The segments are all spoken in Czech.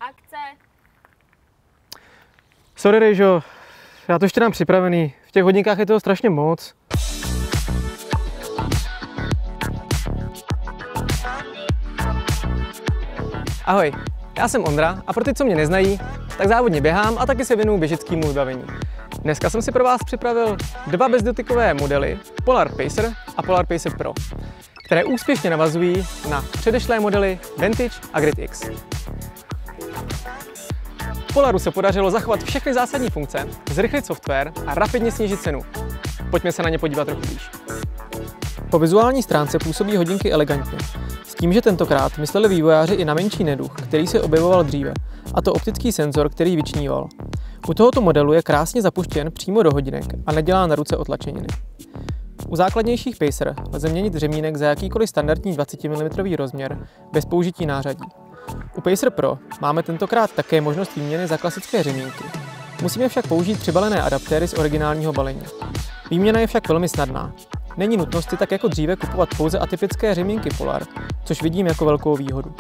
Akce. Sorry, Rejžo, já to ještě mám připravený. V těch hodinkách je toho strašně moc. Ahoj, já jsem Ondra a pro ty, co mě neznají, tak závodně běhám a taky se věnuju běžeckému vybavení. Dneska jsem si pro vás připravil dva bezdotykové modely Polar Pacer a Polar Pacer Pro, které úspěšně navazují na předešlé modely Vantage a Grid X. Polaru se podařilo zachovat všechny zásadní funkce, zrychlit software a rapidně snížit cenu. Pojďme se na ně podívat trochu blíž. Po vizuální stránce působí hodinky elegantně, s tím, že tentokrát mysleli vývojáři i na menší neduch, který se objevoval dříve, a to optický senzor, který vyčníval. U tohoto modelu je krásně zapuštěn přímo do hodinek a nedělá na ruce otlačeniny. U základnějších Pacer lze měnit řemínek za jakýkoliv standardní 20 mm rozměr bez použití nářadí. U Pacer Pro máme tentokrát také možnost výměny za klasické řemínky. Musíme však použít přibalené adaptéry z originálního balení. Výměna je však velmi snadná. Není nutnost si tak jako dříve kupovat pouze atypické řemínky Polar, což vidím jako velkou výhodu.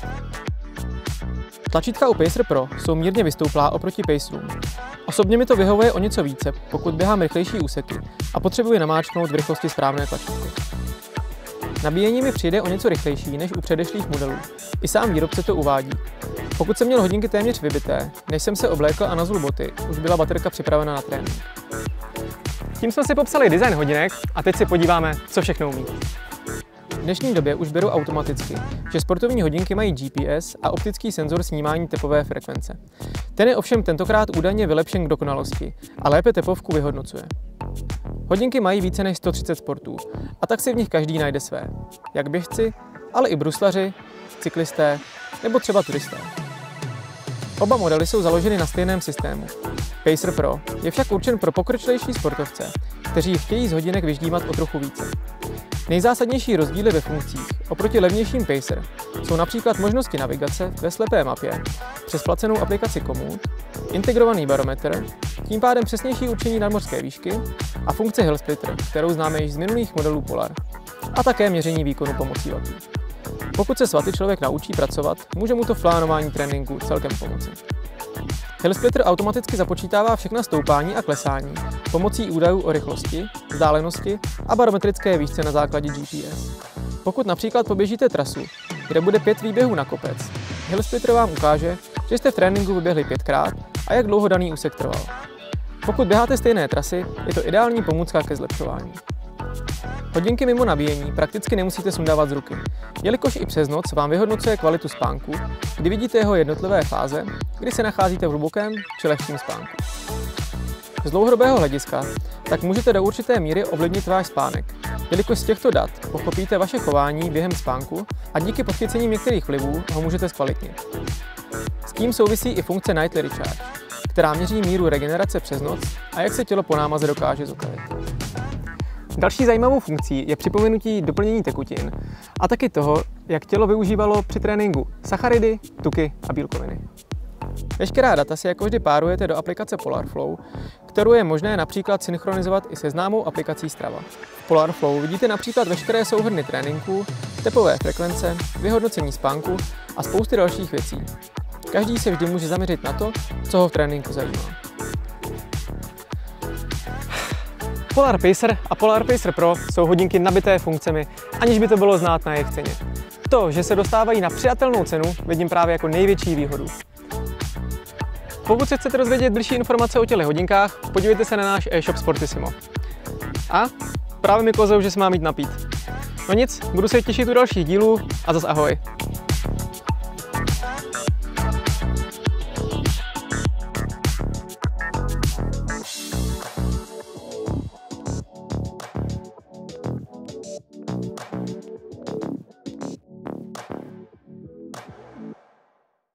Tlačítka u Pacer Pro jsou mírně vystouplá oproti Pacerům. Osobně mi to vyhovuje o něco více, pokud běhám rychlejší úseky a potřebuji namáčknout v rychlosti správné tlačítko. Nabíjení mi přijde o něco rychlejší než u předešlých modelů. I sám výrobce to uvádí. Pokud jsem měl hodinky téměř vybité, než jsem se oblékl a nazul boty, už byla baterka připravena na trénink. Tím jsme si popsali design hodinek a teď se podíváme, co všechno umí. V dnešní době už beru automaticky, že sportovní hodinky mají GPS a optický senzor snímání tepové frekvence. Ten je ovšem tentokrát údajně vylepšen k dokonalosti a lépe tepovku vyhodnocuje. Hodinky mají více než 130 sportů a tak si v nich každý najde své. Jak běžci, ale i bruslaři, cyklisté nebo třeba turisté. Oba modely jsou založeny na stejném systému. Pacer Pro je však určen pro pokročilejší sportovce, kteří chtějí z hodinek vyždímat o trochu více. Nejzásadnější rozdíly ve funkcích oproti levnějším Pacer jsou například možnosti navigace ve slepé mapě, přes placenou aplikaci Komoot, integrovaný barometr, tím pádem přesnější určení nadmořské výšky a funkce Hill Splitter, kterou známe již z minulých modelů Polar, a také měření výkonu pomocí wattů. Pokud se s waty člověk naučí pracovat, může mu to v plánování tréninku celkem pomoci. Hill Splitter automaticky započítává všechna stoupání a klesání pomocí údajů o rychlosti, vzdálenosti a barometrické výšce na základě GPS. Pokud například poběžíte trasu, kde bude 5 výběhů na kopec, Hill Splitter vám ukáže, že jste v tréninku vyběhli 5krát a jak dlouho daný úsek trval. Pokud běháte stejné trasy, je to ideální pomůcka ke zlepšování. Hodinky mimo nabíjení prakticky nemusíte sundávat z ruky, jelikož i přes noc vám vyhodnocuje kvalitu spánku, kdy vidíte jeho jednotlivé fáze, kdy se nacházíte v hlubokém či lehkém spánku. Z dlouhodobého hlediska tak můžete do určité míry ovlivnit váš spánek, jelikož z těchto dat pochopíte vaše chování během spánku a díky podchycením některých vlivů ho můžete zkvalitnit. S tím souvisí i funkce Nightly Recharge, která měří míru regenerace přes noc a jak se tělo po námaze dokáže zotavit. Další zajímavou funkcí je připomenutí doplnění tekutin a taky toho, jak tělo využívalo při tréninku sacharidy, tuky a bílkoviny. Veškerá data si jako vždy párujete do aplikace PolarFlow, kterou je možné například synchronizovat i se známou aplikací Strava. V PolarFlow vidíte například veškeré souhrny tréninků, tepové frekvence, vyhodnocení spánku a spousty dalších věcí. Každý se vždy může zaměřit na to, co ho v tréninku zajímá. Polar Pacer a Polar Pacer Pro jsou hodinky nabité funkcemi, aniž by to bylo znát na jejich ceně. To, že se dostávají na přijatelnou cenu, vidím právě jako největší výhodu. Pokud se chcete dozvědět bližší informace o těchto hodinkách, podívejte se na náš e-shop Sportissimo. A právě mi kozou, že se mám jít napít. No nic, budu se těšit u dalších dílů a zas ahoj.